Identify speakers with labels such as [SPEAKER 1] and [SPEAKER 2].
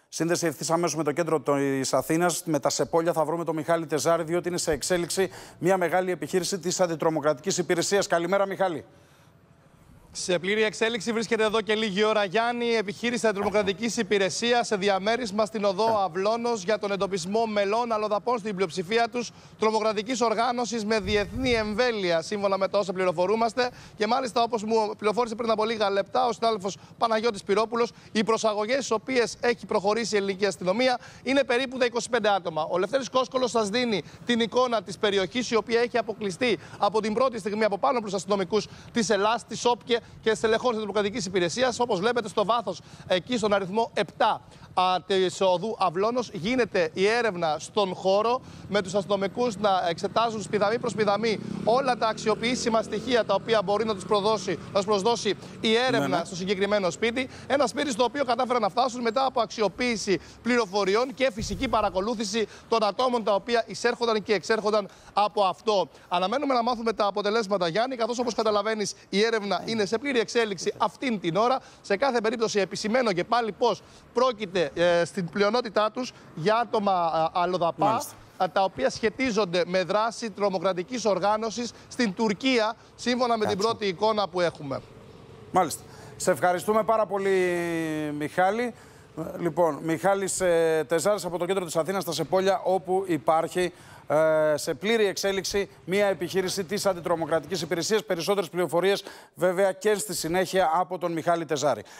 [SPEAKER 1] Σύνδεση ευθύς αμέσως με το κέντρο της Αθήνας. Με τα Σεπόλια θα βρούμε τον Μιχάλη Τεζάρη, διότι είναι σε εξέλιξη μια μεγάλη επιχείρηση της Αντιτρομοκρατικής Υπηρεσίας. Καλημέρα, Μιχάλη.
[SPEAKER 2] Σε πλήρη εξέλιξη βρίσκεται εδώ και λίγη ώρα, Γιάννη, η επιχείρηση Αντιτρομοκρατικής Υπηρεσίας σε διαμέρισμα στην οδό Αυλώνος για τον εντοπισμό μελών αλλοδαπών στην πλειοψηφία τους τρομοκρατικής οργάνωσης με διεθνή εμβέλεια, σύμφωνα με τα όσα πληροφορούμαστε. Και μάλιστα, όπως μου πληροφόρησε πριν από λίγα λεπτά ο συνάδελφος Παναγιώτης Πυρόπουλος, οι προσαγωγές στις οποίες έχει προχωρήσει η ελληνική αστυνομία είναι περίπου τα 25 άτομα. Ο Λευτέρης Κόσκολος σας δίνει την εικόνα της περιοχής, η οποία έχει αποκλειστεί από την πρώτη στιγμή από πάνω από τους αστυνομικούς της Ελλάς, της ΟΠΚΕ και στελεχών της Δημοκρατικής Υπηρεσίας. Όπως βλέπετε στο βάθος, εκεί στον αριθμό 7 της οδού Αυλώνος, γίνεται η έρευνα στον χώρο με τους αστυνομικούς να εξετάζουν σπιδαμή προς σπιδαμή όλα τα αξιοποιήσιμα στοιχεία τα οποία μπορεί να τους προσδώσει η έρευνα στο συγκεκριμένο σπίτι. Ένα σπίτι στο οποίο κατάφεραν να φτάσουν μετά από αξιοποίηση πληροφοριών και φυσική παρακολούθηση των ατόμων τα οποία εισέρχονταν και εξέρχονταν από αυτό. Αναμένουμε να μάθουμε τα αποτελέσματα, Γιάννη, καθώς όπως καταλαβαίνεις η έρευνα είναι σε πλήρη εξέλιξη αυτήν την ώρα. Σε κάθε περίπτωση επισημαίνω και πάλι πως πρόκειται στην πλειονότητά τους για άτομα αλλοδαπά, τα οποία σχετίζονται με δράση τρομοκρατικής οργάνωσης στην Τουρκία, σύμφωνα με την πρώτη εικόνα που έχουμε.
[SPEAKER 1] Μάλιστα. Σε ευχαριστούμε πάρα πολύ, Μιχάλη. Λοιπόν, Μιχάλης Τεζάρης από το κέντρο της Αθήνας, στα Σεπόλια, όπου υπάρχει σε πλήρη εξέλιξη μια επιχείρηση της Αντιτρομοκρατικής Υπηρεσίας. Περισσότερες πληροφορίες βέβαια και στη συνέχεια από τον Μιχάλη Τεζάρη.